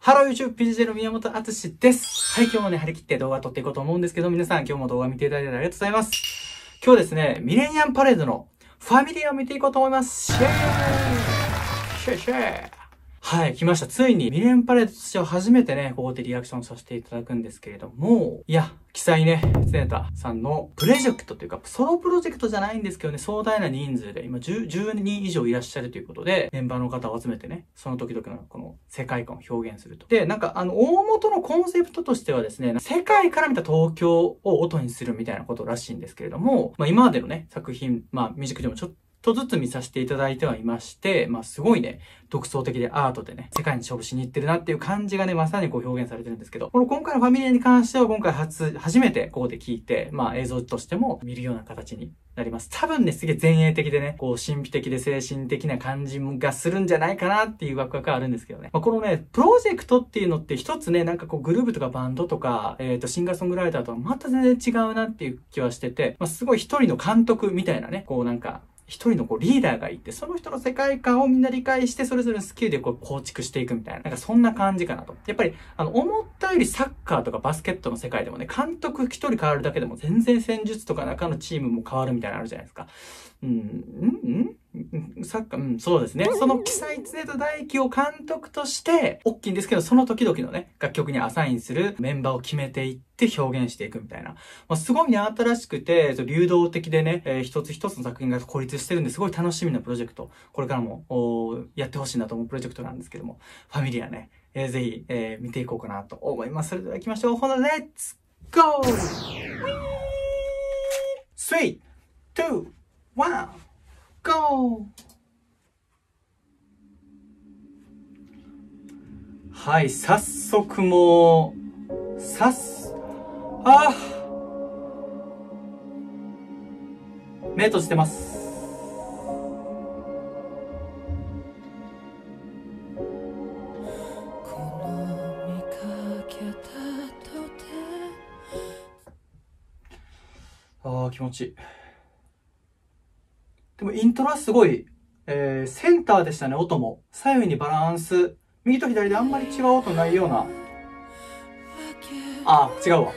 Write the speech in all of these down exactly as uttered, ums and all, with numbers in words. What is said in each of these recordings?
ハロー YouTube ピージェー の宮本敦です。はい、今日もね、張り切って動画撮っていこうと思うんですけど、皆さん今日も動画見ていただいてありがとうございます。今日ですね、ミレニアムパレードのファミリアを見ていこうと思います。シェーシェーシェーはい、来ました。ついにミレニアムパレードとしては初めてね、ここでリアクションさせていただくんですけれども、いや、記載ね、セネタさんのプロジェクトというか、ソロプロジェクトじゃないんですけどね、壮大な人数で、今じゅう、じゅうにん以上いらっしゃるということで、メンバーの方を集めてね、その時々のこの世界観を表現すると。で、なんかあの、大元のコンセプトとしてはですね、世界から見た東京を音にするみたいなことらしいんですけれども、まあ今までのね、作品、まあミュージックでもちょっと、ちょっとずつ見させていただいてはいまして、まあすごいね、独創的でアートでね、世界に勝負しに行ってるなっていう感じがね、まさにこう表現されてるんですけど、この今回のファミリアに関しては今回初、初めてここで聞いて、まあ映像としても見るような形になります。多分ね、すげえ前衛的でね、こう神秘的で精神的な感じがするんじゃないかなっていうワクワクがあるんですけどね。まあ、このね、プロジェクトっていうのって一つね、なんかこうグループとかバンドとか、えっと、シンガーソングライターとはまた全然違うなっていう気はしてて、まあ、すごい一人の監督みたいなね、こうなんか、一人のこうリーダーがいて、その人の世界観をみんな理解して、それぞれのスキルでこう構築していくみたいな、なんかそんな感じかなと。やっぱり、あの、思ったよりサッカーとかバスケットの世界でもね、監督一人変わるだけでも全然戦術とか中のチームも変わるみたいなのあるじゃないですか。うん、んんサッカー、うん、そうですね。その記載常と大輝を監督として、大きいんですけど、その時々のね、楽曲にアサインするメンバーを決めていって表現していくみたいな。まあ、すごいね、新しくて、流動的でね、えー、一つ一つの作品が孤立してるんで、すごい楽しみなプロジェクト。これからも、やってほしいなと思うプロジェクトなんですけども、ファミリアね、えー、ぜひ、えー、見ていこうかなと思います。それでは行きましょう。ほな、レッツゴー スリー、ツー、ワン、ゴーはい、早速もう、さっす、ああ目閉じてます。ああ、気持ちいい。でもイントロはすごい、えー、センターでしたね、音も。左右にバランス。右と左であんまり違う音ないような。あ、違うわ。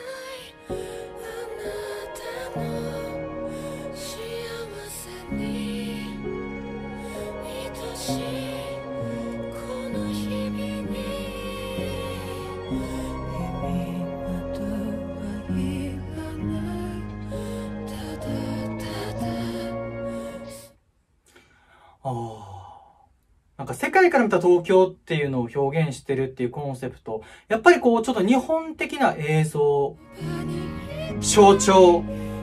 ああ。なんか世界から見た東京っていうのを表現してるっていうコンセプト。やっぱりこうちょっと日本的な映像、象徴。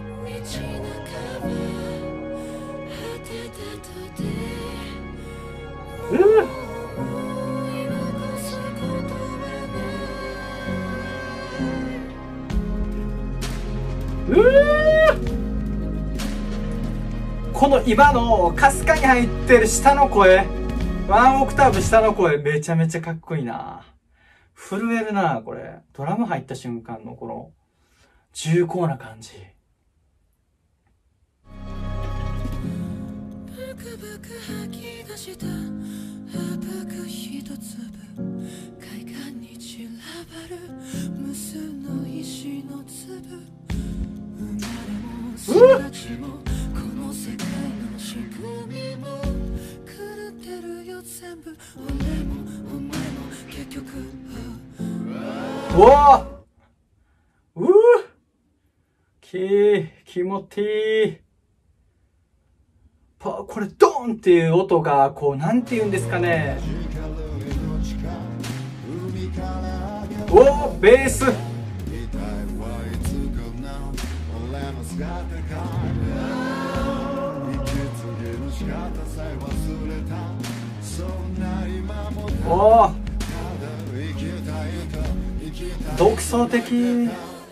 うぅうぅこの今のかすかに入ってる下の声。ワンオクターブ下の声めちゃめちゃかっこいいな。震えるな、これ。ドラム入った瞬間のこの重厚な感じ。うっうわうぅきー、気持ちいい。パこれドーンっていう音が、こう、なんて言うんですかね。おー、ベース。おー独創的。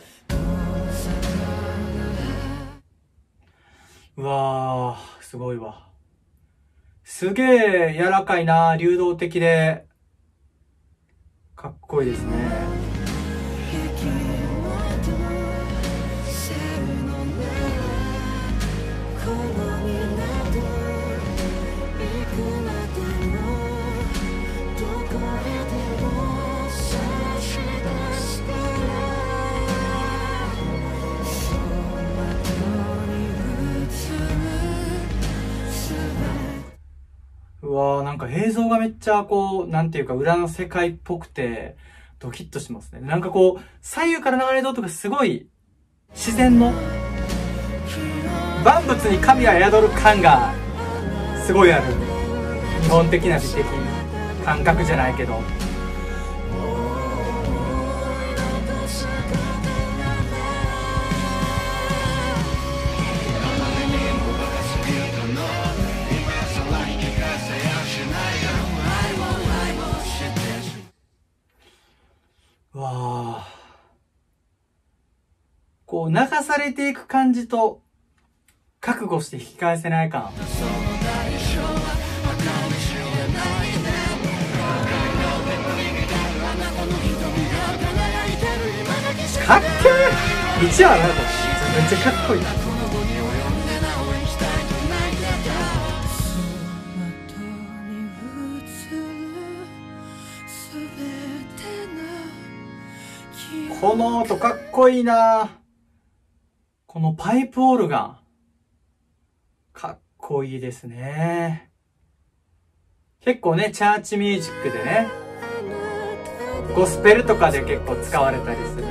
うわー、すごいわ。すげえ柔らかいな、流動的で。かっこいいですね。 なんか映像がめっちゃこう、なんていうか裏の世界っぽくて、ドキッとしますね。なんかこう、左右から流れる音がすごい、自然の、万物に神は宿る感が、すごいある。日本的な美的感覚じゃないけど。わあ。こう流されていく感じと、覚悟して引き返せない感。かっけー！一話なんだ。めっちゃかっこいい。この音かっこいいな。このパイプオルガン。かっこいいですね。結構ね、チャーチミュージックでね、ゴスペルとかで結構使われたりする。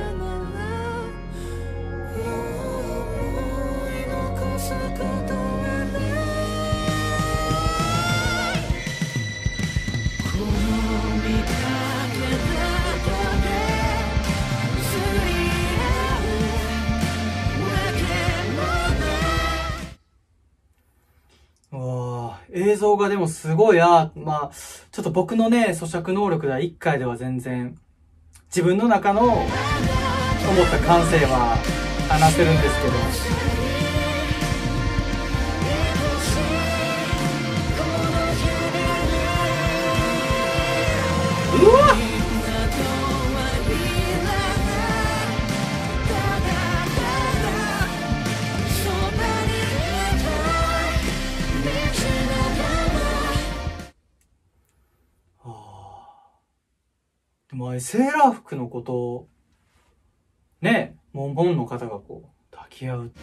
映像がでもすごい、あまあ、ちょっと僕のね、咀嚼能力ではいっかいでは全然、自分の中の思った感性は話せるんですけど。うわっ！でもあれ、セーラー服のことを、ね、モンモンの方がこう、抱き合う。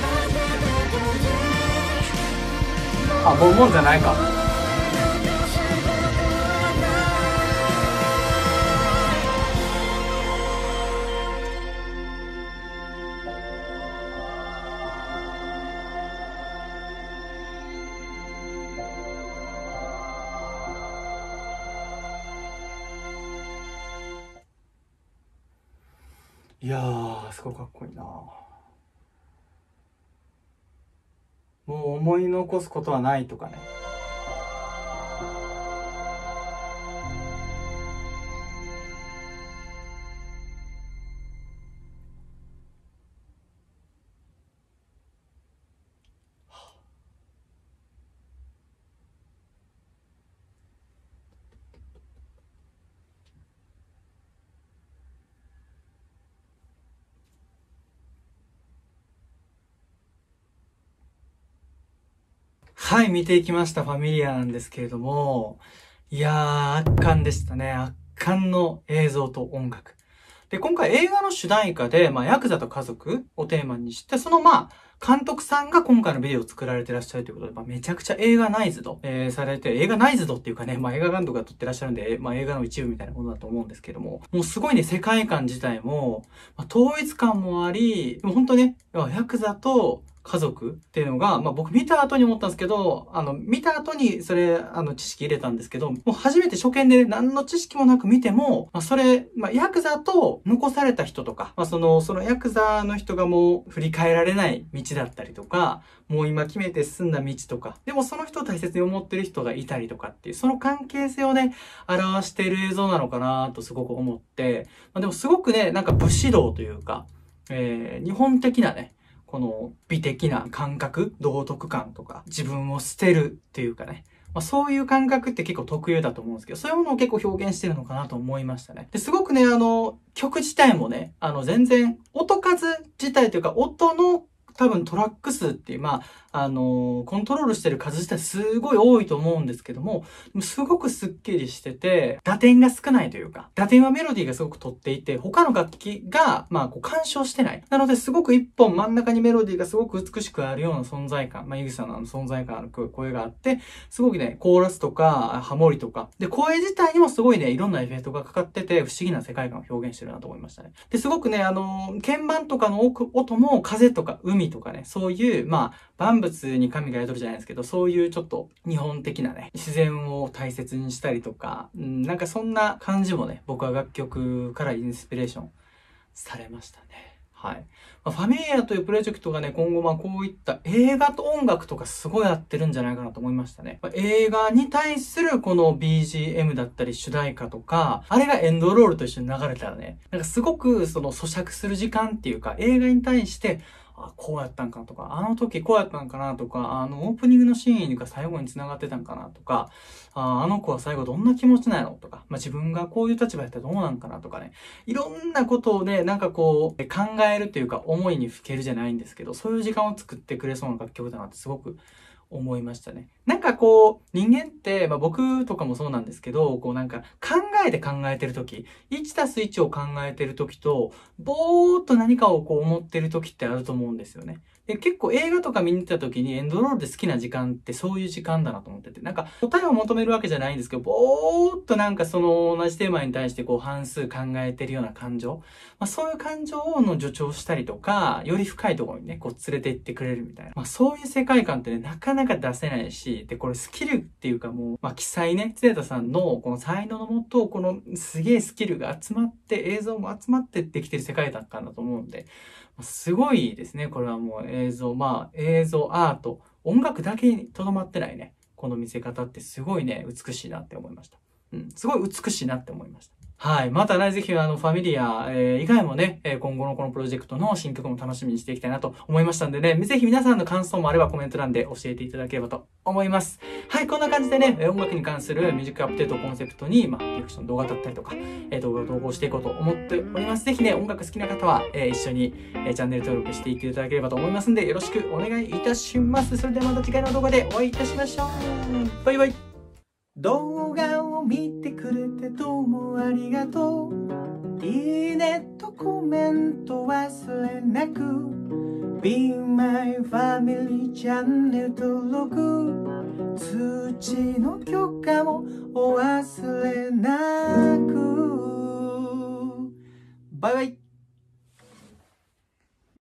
あ、モンモンじゃないか。いやー、すごいかっこいいな。もう思い残すことはないとかね。はい、見ていきました。ファミリアなんですけれども、いやー、圧巻でしたね。圧巻の映像と音楽。で、今回映画の主題歌で、まあ、ヤクザと家族をテーマにして、そのまあ、監督さんが今回のビデオを作られてらっしゃるということで、まあ、めちゃくちゃ映画ナイズド、えー、されて、映画ナイズドっていうかね、まあ、映画監督が撮ってらっしゃるんで、まあ、映画の一部みたいなものだと思うんですけども、もうすごいね、世界観自体も、まあ、統一感もあり、もう本当ね、ヤクザと、家族っていうのが、まあ僕見た後に思ったんですけど、あの、見た後にそれ、あの、知識入れたんですけど、もう初めて初見で、ね、何の知識もなく見ても、まあそれ、まあヤクザと残された人とか、まあその、そのヤクザの人がもう振り返られない道だったりとか、もう今決めて進んだ道とか、でもその人を大切に思ってる人がいたりとかっていう、その関係性をね、表している映像なのかなとすごく思って、まあでもすごくね、なんか武士道というか、えー、日本的なね、この美的な感覚、道徳感とか、自分を捨てるっていうかね。まあ、そういう感覚って結構特有だと思うんですけど、そういうものを結構表現してるのかなと思いましたね。で、すごくね、あの、曲自体もね、あの、全然、音数自体というか、音の多分トラック数っていう、まあ、あのー、コントロールしてる数自体すごい多いと思うんですけども、すごくスッキリしてて、打点が少ないというか、打点はメロディーがすごく取っていて、他の楽器が、まあ、こう干渉してない。なので、すごく一本真ん中にメロディーがすごく美しくあるような存在感、まあ、ゆぎさんのあの存在感ある声があって、すごくね、コーラスとか、ハモリとか、で、声自体にもすごいね、いろんなエフェクトがかかってて、不思議な世界観を表現してるなと思いましたね。で、すごくね、あのー、鍵盤とかの音も風とか海とかね、そういう、まあ、万物に神が宿るじゃないですけど、そういうちょっと日本的なね、自然を大切にしたりとか、うん、なんかそんな感じもね、僕は楽曲からインスピレーションされましたね。はい。まあ、ファミリアというプロジェクトがね、今後まあこういった映画と音楽とかすごい合ってるんじゃないかなと思いましたね。まあ、映画に対するこの ビージーエム だったり主題歌とか、あれがエンドロールと一緒に流れたらね、なんかすごくその咀嚼する時間っていうか、映画に対して、あ、こうやったんかとか、あの時こうやったんかなとか、あのオープニングのシーンが最後に繋がってたんかなとか、あ, あの子は最後どんな気持ちなのとか、まあ、自分がこういう立場やったらどうなんかなとかね、いろんなことをね、なんかこう、考えるというか思いにふけるじゃないんですけど、そういう時間を作ってくれそうな楽曲だなってすごく思いましたね。なんかこう、人間って、まあ僕とかもそうなんですけど、こうなんか考えて考えてるとき、いちたすいちを考えてるときと、ぼーっと何かをこう思ってるときってあると思うんですよね。で、結構映画とか見に行ったときにエンドロールで好きな時間ってそういう時間だなと思ってて、なんか答えを求めるわけじゃないんですけど、ぼーっとなんかその同じテーマに対してこう半数考えてるような感情、まあそういう感情の助長したりとか、より深いところにね、こう連れて行ってくれるみたいな。まあそういう世界観ってね、なかなか出せないし、で、これスキルっていうかもう、まあ記載ね、常田さんのこの才能のもと、このすげえスキルが集まって、映像も集まってできてる世界観だと思うんで、すごいですね。これはもう映像、まあ映像、アート、音楽だけにとどまってないね。この見せ方ってすごいね、美しいなって思いました。うん、すごい美しいなって思いました。はい。またね、ぜひあの、ファミリア、えー、以外もね、えー、今後のこのプロジェクトの新曲も楽しみにしていきたいなと思いましたんでね、ぜひ皆さんの感想もあればコメント欄で教えていただければと思います。はい、こんな感じでね、音楽に関するミュージックアップデートをコンセプトに、まあ、リアクション動画だったりとか、えー、動画を投稿していこうと思っております。ぜひね、音楽好きな方は、えー、一緒に、えー、チャンネル登録していっていただければと思いますんで、よろしくお願いいたします。それではまた次回の動画でお会いいたしましょう。バイバイ。動画を見てくれてどうもありがとう。いいねとコメント忘れなく Be my family チャンネル登録通知の許可もお忘れなく。バイバイ。